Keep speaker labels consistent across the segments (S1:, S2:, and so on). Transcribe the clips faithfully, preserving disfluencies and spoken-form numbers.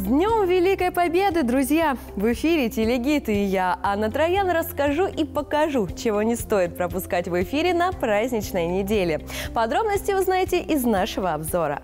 S1: Днем Великой Победы, друзья! В эфире Телегид, и я, Анна Троян, расскажу и покажу, чего не стоит пропускать в эфире на праздничной неделе. Подробности узнаете из нашего обзора.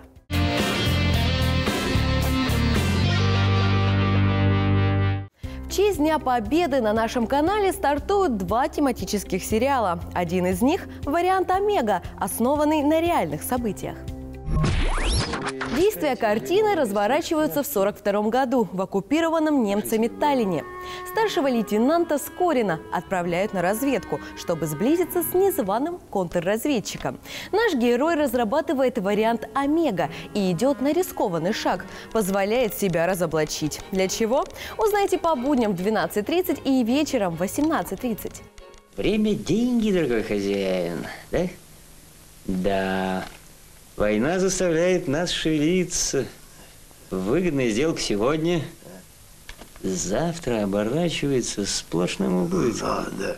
S1: В честь Дня Победы на нашем канале стартуют два тематических сериала. Один из них – вариант «Омега», основанный на реальных событиях. Действия картины разворачиваются в сорок втором году в оккупированном немцами Таллине. Старшего лейтенанта Скорина отправляют на разведку, чтобы сблизиться с незваным контрразведчиком. Наш герой разрабатывает вариант «Омега» и идет на рискованный шаг, позволяет себя разоблачить. Для чего? Узнайте по будням в двенадцать тридцать и вечером в восемнадцать тридцать.
S2: Время – деньги, дорогой хозяин, да? Да. Война заставляет нас шевелиться. Выгодная сделка сегодня, завтра оборачивается сплошным убытком.
S3: А, да.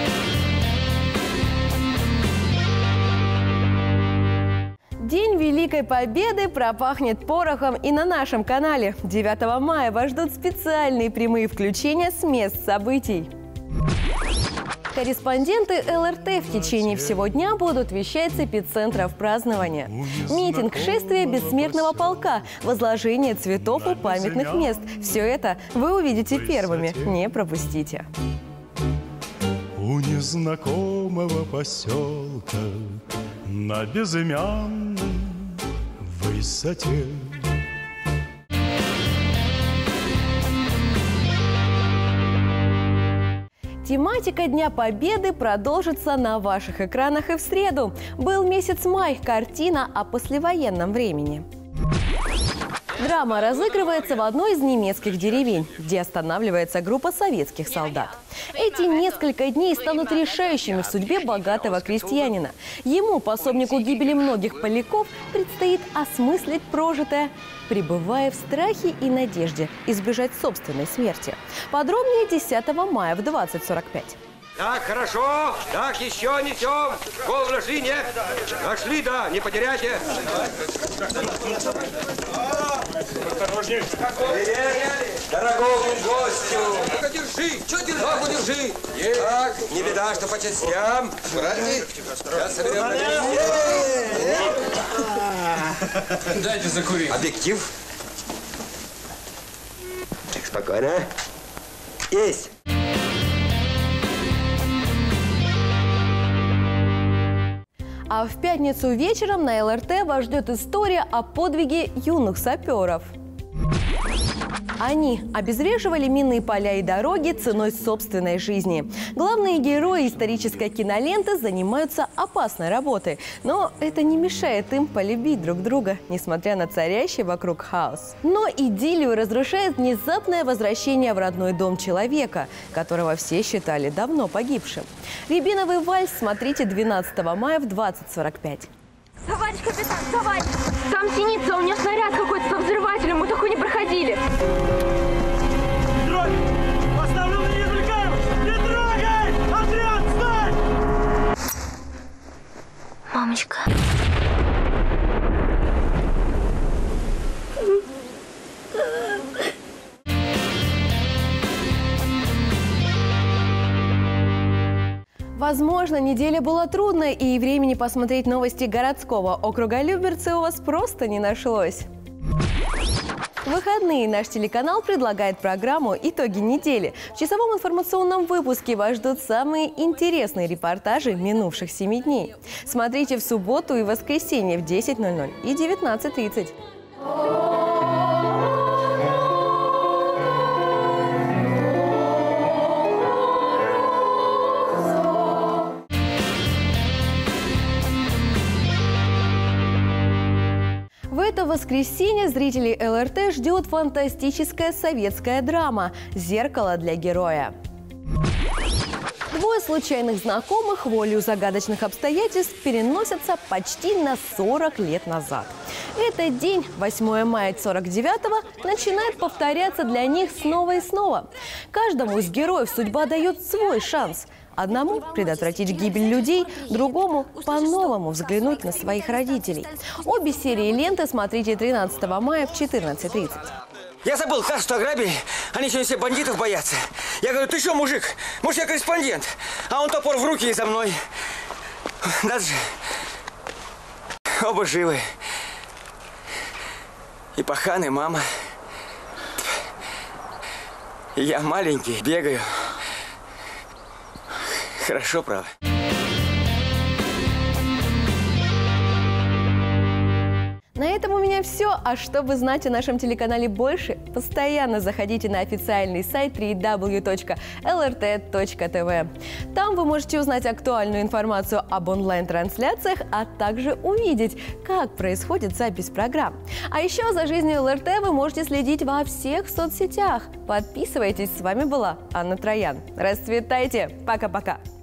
S1: День Великой Победы пропахнет порохом и на нашем канале. девятого мая вас ждут специальные прямые включения с мест событий. Корреспонденты эл эр тэ в течение всего дня будут вещать с эпицентров празднования. Митинг, шествие бессмертного полка, возложение цветов у памятных мест. Все это вы увидите первыми. Не пропустите.
S4: У незнакомого поселка на безымянной высоте.
S1: Тематика Дня Победы продолжится на ваших экранах и в среду. Был месяц май, картина о послевоенном времени. Драма разыгрывается в одной из немецких деревень, где останавливается группа советских солдат. Эти несколько дней станут решающими в судьбе богатого крестьянина. Ему, пособнику гибели многих поляков, предстоит осмыслить прожитое, пребывая в страхе и надежде избежать собственной смерти. Подробнее десятого мая в двадцать сорок пять.
S5: Так, хорошо. Так, еще несем. Голову нашли, нет? Нашли, да. Не потеряйте.
S6: Осторожнее.
S5: Привет, дорогому гостю. Ну-ка, держи. Что держи? Ногу держи. Так, не беда, что по частям. Аккуратней. Сейчас соберем на месте.
S6: Дайте закурить.
S5: Объектив. Так, спокойно. Есть.
S1: А в пятницу вечером на эл эр тэ вас ждет история о подвиге юных саперов. Они обезвреживали минные поля и дороги ценой собственной жизни. Главные герои исторической киноленты занимаются опасной работой, но это не мешает им полюбить друг друга, несмотря на царящий вокруг хаос. Но идиллию разрушает внезапное возвращение в родной дом человека, которого все считали давно погибшим. «Рябиновый вальс» смотрите двенадцатого мая в двадцать сорок пять.
S7: Товарищ капитан, товарищ! Там синица, у меня снаряд какой-то со взрывателем, мы такой не проходили.
S6: Не трогай! Оставлю, не отвлекаем! Не трогай! Отряд, встань!
S7: Мамочка.
S1: Возможно, неделя была трудной, и времени посмотреть новости городского округа Люберцы у вас просто не нашлось. В выходные наш телеканал предлагает программу «Итоги недели». В часовом информационном выпуске вас ждут самые интересные репортажи минувших семи дней. Смотрите в субботу и воскресенье в десять ноль ноль и девятнадцать тридцать. В это воскресенье зрителей эл эр тэ ждет фантастическая советская драма «Зеркало для героя». Двое случайных знакомых волею загадочных обстоятельств переносятся почти на сорок лет назад. Этот день, восьмое мая сорок девятого, начинает повторяться для них снова и снова. Каждому из героев судьба дает свой шанс. Одному предотвратить гибель людей, другому по-новому взглянуть на своих родителей. Обе серии ленты смотрите тринадцатого мая в четырнадцать тридцать.
S3: Я забыл, карту ограбили. Они сегодня все бандитов боятся. Я говорю, ты что, мужик? Может, я корреспондент? А он топор в руки и за мной. Надо же. Оба живы. И пахан, и мама. И я маленький, бегаю. Хорошо, правда.
S1: На этом у меня все. А чтобы знать о нашем телеканале больше, постоянно заходите на официальный сайт дабл ю дабл ю дабл ю точка эл эр тэ точка тэ вэ. Там вы можете узнать актуальную информацию об онлайн-трансляциях, а также увидеть, как происходит запись программ. А еще за жизнью эл эр тэ вы можете следить во всех соцсетях. Подписывайтесь. С вами была Анна Троян. Расцветайте. Пока-пока.